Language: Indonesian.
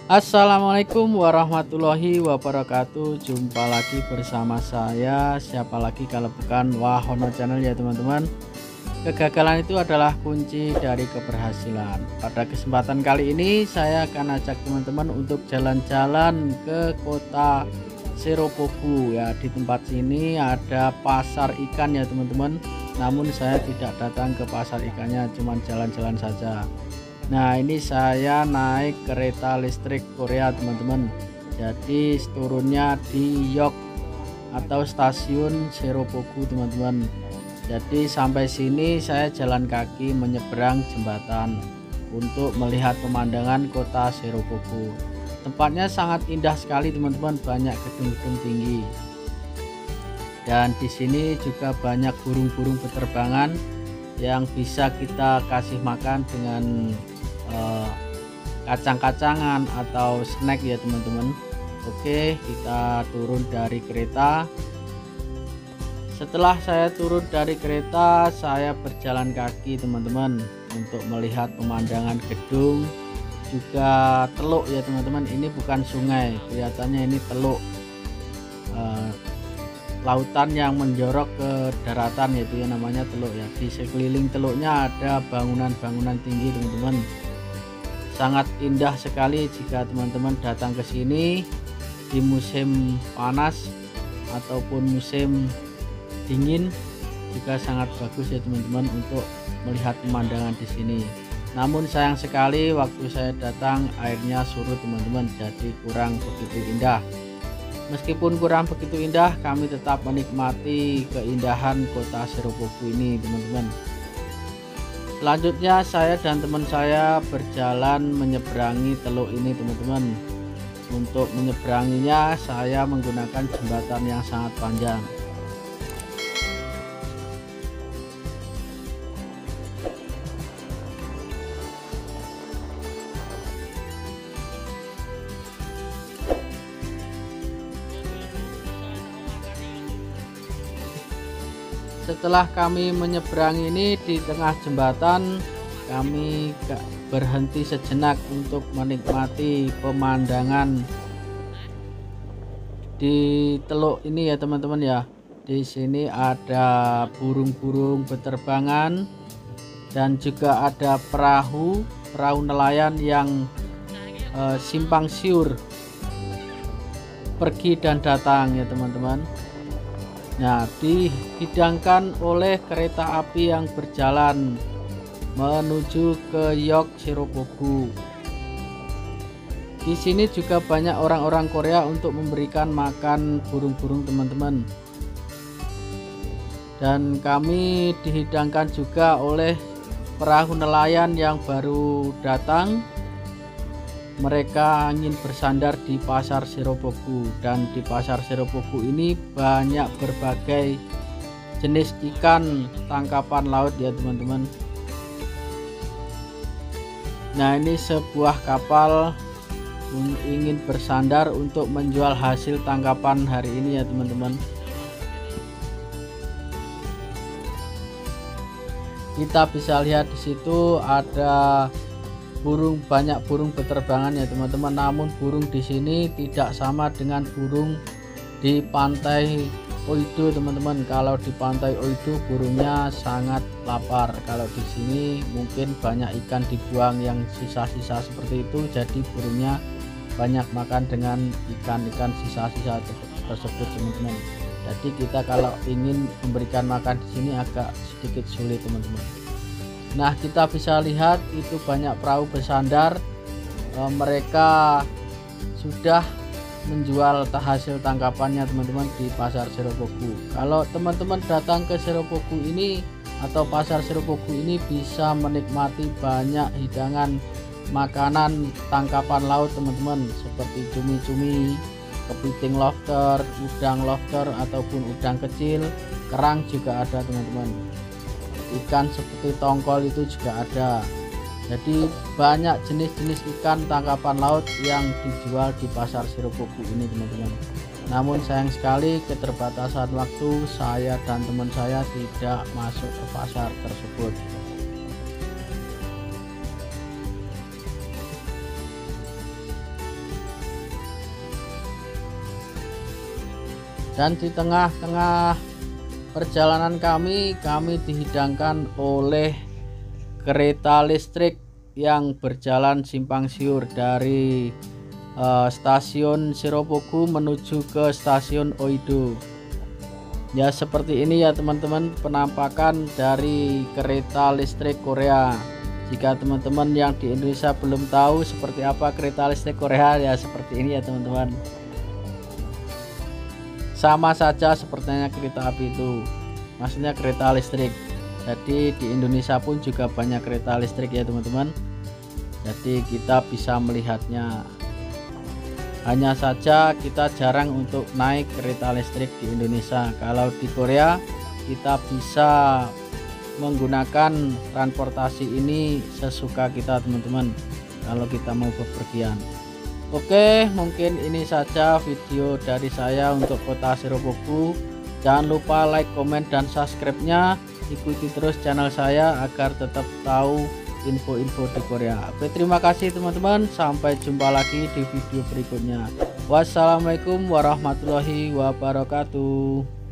Assalamualaikum warahmatullahi wabarakatuh. Jumpa lagi bersama saya, siapa lagi kalau bukan Wahono Channel ya teman-teman. Kegagalan itu adalah kunci dari keberhasilan. Pada kesempatan kali ini saya akan ajak teman-teman untuk jalan-jalan ke kota Serobogu ya. Di tempat sini ada pasar ikan ya teman-teman. Namun saya tidak datang ke pasar ikannya, cuma jalan-jalan saja. Nah, ini saya naik kereta listrik Korea teman-teman. Jadi turunnya di Yok atau stasiun Serobogu teman-teman. Jadi sampai sini saya jalan kaki menyeberang jembatan untuk melihat pemandangan kota Serobogu. Tempatnya sangat indah sekali teman-teman, banyak gedung-gedung tinggi. Dan di sini juga banyak burung-burung beterbangan yang bisa kita kasih makan dengan kacang-kacangan atau snack ya teman-teman. Oke, kita turun dari kereta. Setelah saya turun dari kereta, saya berjalan kaki teman-teman untuk melihat pemandangan gedung, juga teluk ya teman-teman. Ini bukan sungai, kelihatannya ini teluk, lautan yang menjorok ke daratan, yaitu yang namanya teluk ya. Di sekeliling teluknya ada bangunan-bangunan tinggi teman-teman. Sangat indah sekali jika teman-teman datang ke sini di musim panas ataupun musim dingin, juga sangat bagus ya teman-teman untuk melihat pemandangan di sini. Namun sayang sekali waktu saya datang airnya surut teman-teman, jadi kurang begitu indah. Meskipun kurang begitu indah, kami tetap menikmati keindahan kota Serobogu ini teman-teman. Selanjutnya saya dan teman saya berjalan menyeberangi teluk ini teman-teman. Untuk menyeberanginya saya menggunakan jembatan yang sangat panjang. Setelah kami menyeberang ini, di tengah jembatan kami berhenti sejenak untuk menikmati pemandangan di teluk ini ya teman-teman ya. Di sini ada burung-burung beterbangan dan juga ada perahu nelayan yang simpang siur pergi dan datang ya teman-teman. Nah, dihidangkan oleh kereta api yang berjalan menuju ke Yok Serobogu. Di sini juga banyak orang-orang Korea untuk memberikan makan burung-burung teman-teman. Dan kami dihidangkan juga oleh perahu nelayan yang baru datang. Mereka ingin bersandar di pasar Serobogu, dan di pasar Serobogu ini banyak berbagai jenis ikan tangkapan laut ya teman-teman. Nah, ini sebuah kapal ingin bersandar untuk menjual hasil tangkapan hari ini ya teman-teman. Kita bisa lihat di situ ada banyak burung beterbangan ya teman-teman. Namun burung di sini tidak sama dengan burung di pantai Oido teman-teman. Kalau di pantai Oido burungnya sangat lapar. Kalau di sini mungkin banyak ikan dibuang yang sisa-sisa seperti itu, jadi burungnya banyak makan dengan ikan-ikan sisa-sisa tersebut teman-teman. Jadi kita kalau ingin memberikan makan di sini agak sedikit sulit teman-teman. Nah, kita bisa lihat itu banyak perahu bersandar. Mereka sudah menjual hasil tangkapannya teman-teman di pasar Serobogu. Kalau teman-teman datang ke Serobogu ini atau pasar Serobogu ini, bisa menikmati banyak hidangan makanan tangkapan laut teman-teman, seperti cumi-cumi, kepiting lobster, udang lobster ataupun udang kecil, kerang juga ada teman-teman. Ikan seperti tongkol itu juga ada. Jadi banyak jenis-jenis ikan tangkapan laut yang dijual di pasar Serobogu ini teman-teman. Namun sayang sekali keterbatasan waktu, saya dan teman saya tidak masuk ke pasar tersebut. Dan di tengah-tengah perjalanan kami dihidangkan oleh kereta listrik yang berjalan simpang siur dari stasiun Siropogu menuju ke stasiun Oido. Ya, seperti ini ya teman-teman penampakan dari kereta listrik Korea. Jika teman-teman yang di Indonesia belum tahu seperti apa kereta listrik Korea, ya seperti ini ya teman-teman. Sama saja sepertinya kereta api itu, maksudnya kereta listrik. Jadi di Indonesia pun juga banyak kereta listrik ya teman-teman. Jadi kita bisa melihatnya. Hanya saja kita jarang untuk naik kereta listrik di Indonesia. Kalau di Korea kita bisa menggunakan transportasi ini sesuka kita teman-teman kalau kita mau bepergian. Oke, mungkin ini saja video dari saya untuk kota Siropogu. Jangan lupa like, komen, dan subscribe-nya. Ikuti terus channel saya agar tetap tahu info-info di Korea. Oke, terima kasih teman-teman, sampai jumpa lagi di video berikutnya. Wassalamualaikum warahmatullahi wabarakatuh.